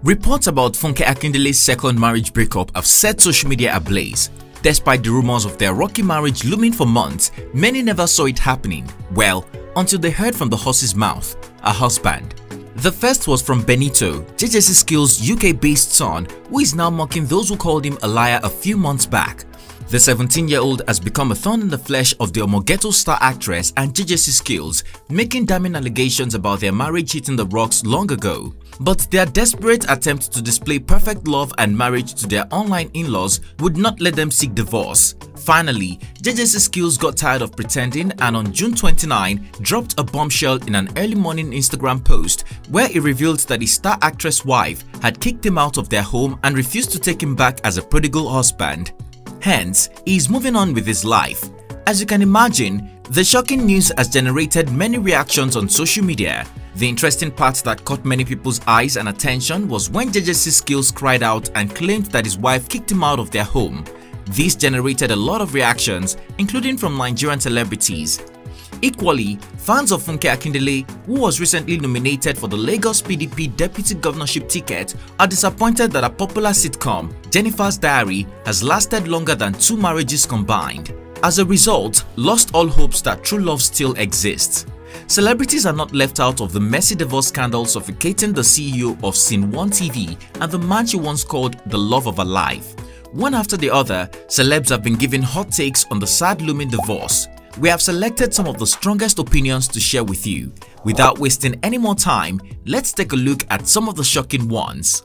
Reports about Funke Akindele's second marriage breakup have set social media ablaze. Despite the rumors of their rocky marriage looming for months, many never saw it happening. Well, until they heard from the horse's mouth, her husband. The first was from Benito, JJC Skillz UK-based son, who is now mocking those who called him a liar a few months back. The 17-year-old has become a thorn in the flesh of the Omoghetto Star actress and JJC Skillz, making damning allegations about their marriage hitting the rocks long ago. But their desperate attempt to display perfect love and marriage to their online in-laws would not let them seek divorce. Finally, JJC Skillz got tired of pretending and on June 29 dropped a bombshell in an early morning Instagram post where he revealed that his star actress wife had kicked him out of their home and refused to take him back as a prodigal husband. Hence, he is moving on with his life. As you can imagine, the shocking news has generated many reactions on social media. The interesting part that caught many people's eyes and attention was when JJC Skillz cried out and claimed that his wife kicked him out of their home. This generated a lot of reactions, including from Nigerian celebrities. Equally, fans of Funke Akindele, who was recently nominated for the Lagos-PDP Deputy Governorship ticket, are disappointed that a popular sitcom, Jenifa's Diary, has lasted longer than 2 marriages combined. As a result, lost all hopes that true love still exists. Celebrities are not left out of the messy divorce scandal suffocating the CEO of Sceneone TV and the man she once called the love of her life. One after the other, celebs have been giving hot takes on the sad looming divorce. We have selected some of the strongest opinions to share with you. Without wasting any more time, let's take a look at some of the shocking ones.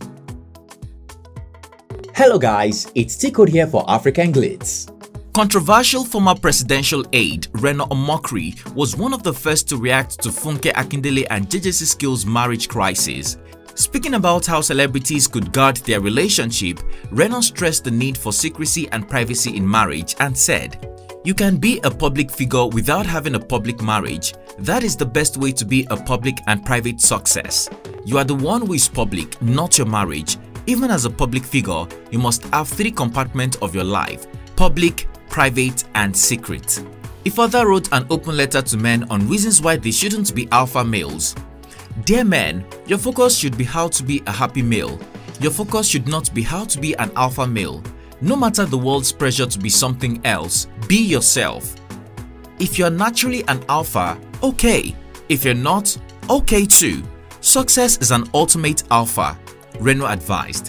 Hello guys, it's T-Code here for African Glitz. Controversial former presidential aide Reno Omokri was one of the first to react to Funke Akindele and JJC Skillz' marriage crisis. Speaking about how celebrities could guard their relationship, Reno stressed the need for secrecy and privacy in marriage and said, "You can be a public figure without having a public marriage. That is the best way to be a public and private success. You are the one who is public, not your marriage. Even as a public figure, you must have 3 compartments of your life: public, private, and secret." He further wrote an open letter to men on reasons why they shouldn't be alpha males. "Dear men, your focus should be how to be a happy male. Your focus should not be how to be an alpha male. No matter the world's pressure to be something else, be yourself. If you're naturally an alpha, okay. If you're not, okay too. Success is an ultimate alpha," Reno advised.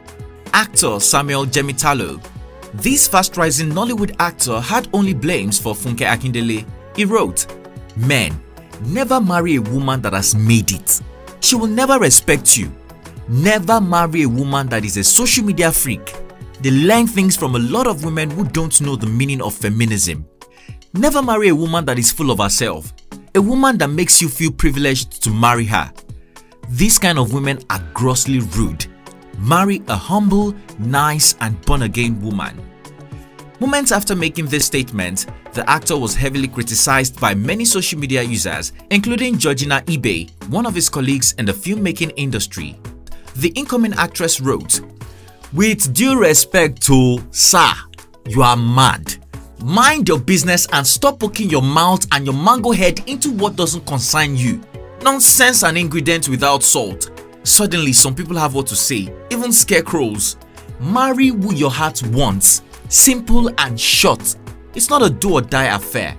Actor Samuel Jemitalo. This fast-rising Nollywood actor had only blames for Funke Akindele. He wrote, "Men, never marry a woman that has made it. She will never respect you. Never marry a woman that is a social media freak. They learn things from a lot of women who don't know the meaning of feminism. Never marry a woman that is full of herself. A woman that makes you feel privileged to marry her. These kind of women are grossly rude. Marry a humble, nice, and born-again woman." Moments after making this statement, the actor was heavily criticized by many social media users, including Georgina Ibe, one of his colleagues in the filmmaking industry. The incoming actress wrote, "With due respect to sir, you are mad. Mind your business and stop poking your mouth and your mango head into what doesn't concern you. Nonsense and ingredients without salt. Suddenly some people have what to say, even scarecrows. Marry who your heart wants. Simple and short. It's not a do or die affair."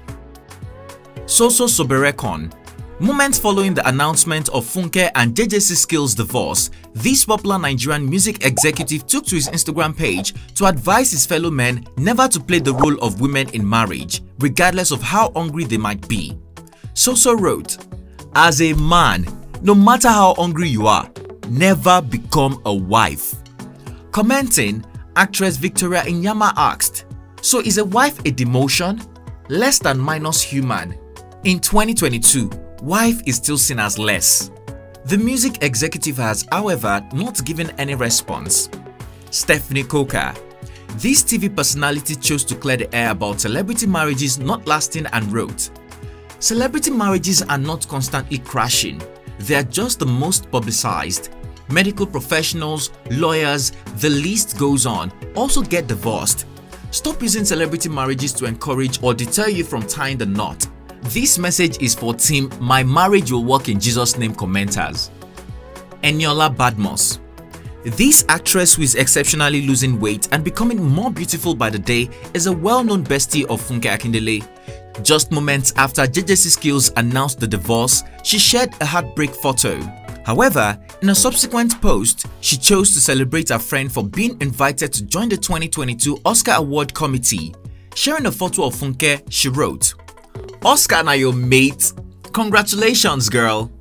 Soso Soberekon. Moments following the announcement of Funke and JJC Skillz' divorce, this popular Nigerian music executive took to his Instagram page to advise his fellow men never to play the role of women in marriage, regardless of how hungry they might be. Soso wrote, "As a man, no matter how hungry you are, never become a wife." Commenting, actress Victoria Inyama asked, "So is a wife a demotion? Less than minus human. In 2022, wife is still seen as less." The music executive has, however, not given any response. Stephanie Coker. This TV personality chose to clear the air about celebrity marriages not lasting and wrote, "Celebrity marriages are not constantly crashing. They are just the most publicized. Medical professionals, lawyers, the list goes on, also get divorced. Stop using celebrity marriages to encourage or deter you from tying the knot. This message is for Team My Marriage Will Work in Jesus' Name commenters." Eniola Badmus. This actress, who is exceptionally losing weight and becoming more beautiful by the day, is a well-known bestie of Funke Akindele. Just moments after JJC Skillz announced the divorce, she shared a heartbreak photo. However, in a subsequent post, she chose to celebrate her friend for being invited to join the 2022 Oscar Award Committee. Sharing a photo of Funke, she wrote, "Oscar na your mate. Congratulations, girl."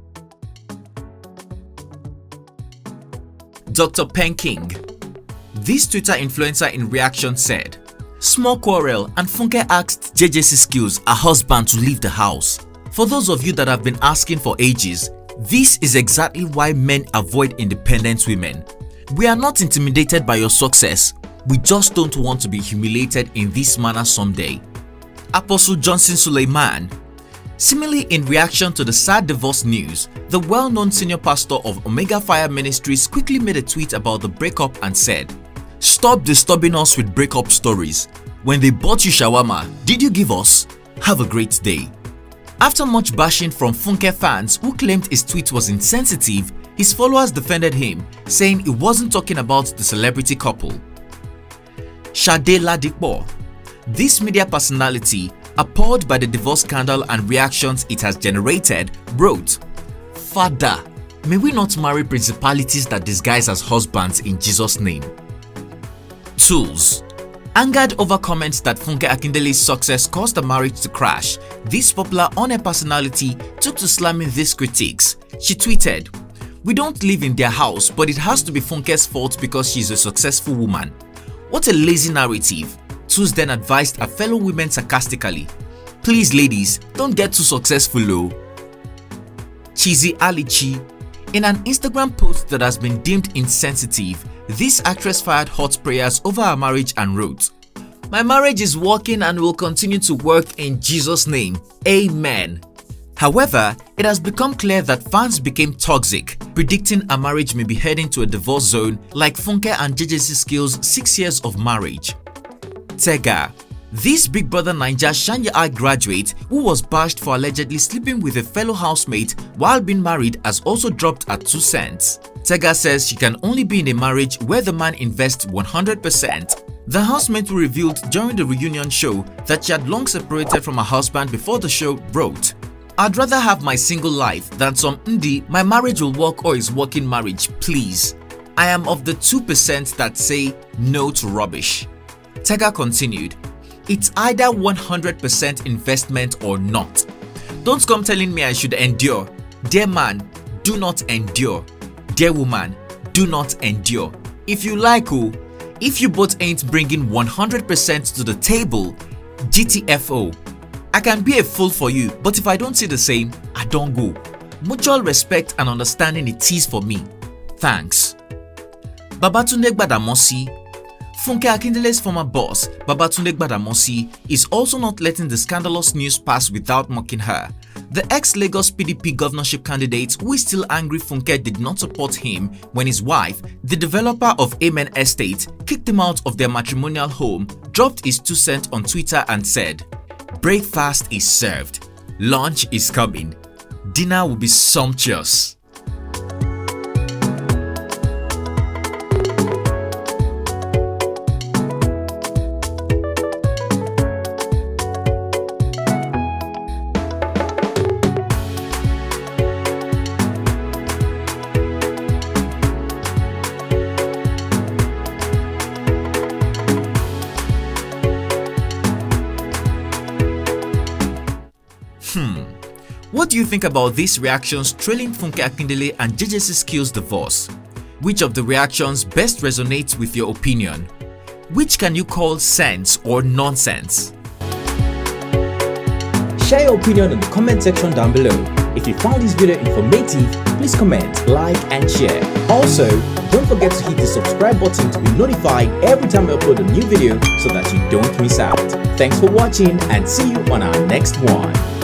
Dr. King. This Twitter influencer in reaction said, "Small quarrel and Funke asked JJC Skillz, her husband, to leave the house. For those of you that have been asking for ages, this is exactly why men avoid independent women. We are not intimidated by your success. We just don't want to be humiliated in this manner someday." Apostle Johnson Suleiman. Similarly, in reaction to the sad divorce news, the well-known senior pastor of Omega Fire Ministries quickly made a tweet about the breakup and said, "Stop disturbing us with breakup stories. When they bought you shawarma, did you give us? Have a great day." After much bashing from Funke fans who claimed his tweet was insensitive, his followers defended him, saying he wasn't talking about the celebrity couple. Sade Ladipo. This media personality, appalled by the divorce scandal and reactions it has generated, wrote, "Father, may we not marry principalities that disguise as husbands in Jesus' name." Tools. Angered over comments that Funke Akindele's success caused the marriage to crash, this popular on-air personality took to slamming these critiques. She tweeted, "We don't live in their house, but it has to be Funke's fault because she's a successful woman. What a lazy narrative." Tools then advised her fellow women sarcastically, "Please ladies, don't get too successful though." Chizzy Alichi. In an Instagram post that has been deemed insensitive, this actress fired hot prayers over her marriage and wrote, "My marriage is working and will continue to work in Jesus' name. Amen." However, it has become clear that fans became toxic, predicting her marriage may be heading to a divorce zone like Funke and JJC Skillz' 6 years of marriage. Tega. This Big Brother Naija Shanya graduate, who was bashed for allegedly sleeping with a fellow housemate while being married, has also dropped her 2 cents. Tega says she can only be in a marriage where the man invests 100%. The housemate, who revealed during the reunion show that she had long separated from her husband before the show, wrote, "I'd rather have my single life than some Ndi, my marriage will work or is working marriage, please. I am of the 2% that say no to rubbish." Tega continued, "It's either 100% investment or not. Don't come telling me I should endure. Dear man, do not endure. Dear woman, do not endure. If you like, if you both ain't bringing 100% to the table, GTFO. I can be a fool for you, but if I don't see the same, I don't go. Mutual respect and understanding it is for me. Thanks." Babatunde Gbadamosi. Funke Akindele's former boss, Babatunde Gbadamosi, is also not letting the scandalous news pass without mocking her. The ex-Lagos-PDP governorship candidate, who is still angry Funke did not support him when his wife, the developer of Amen Estate, kicked him out of their matrimonial home, dropped his 2 cents on Twitter and said, "Breakfast is served. Lunch is coming. Dinner will be sumptuous." What do you think about these reactions trailing Funke Akindele and JJC Skillz' divorce? Which of the reactions best resonates with your opinion? Which can you call sense or nonsense? Share your opinion in the comment section down below. If you found this video informative, please comment, like and share. Also, don't forget to hit the subscribe button to be notified every time I upload a new video so that you don't miss out. Thanks for watching and see you on our next one.